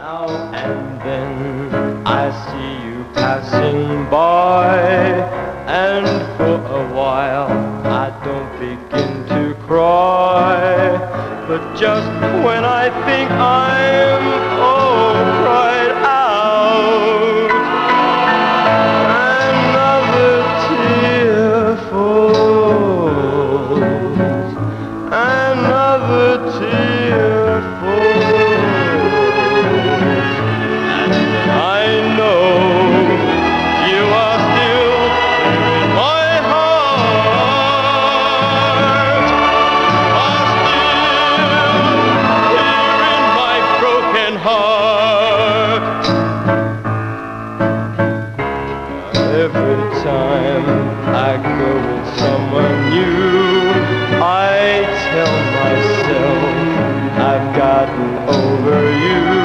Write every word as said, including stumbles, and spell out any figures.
Now and then I see you passing by, and for a while I don't begin to cry. But just when I think I'm oh cried out, another tear falls, another tear falls. I know you are still in my heart, are still here in my broken heart. Every time I go with someone new, I tell myself I've gotten over you.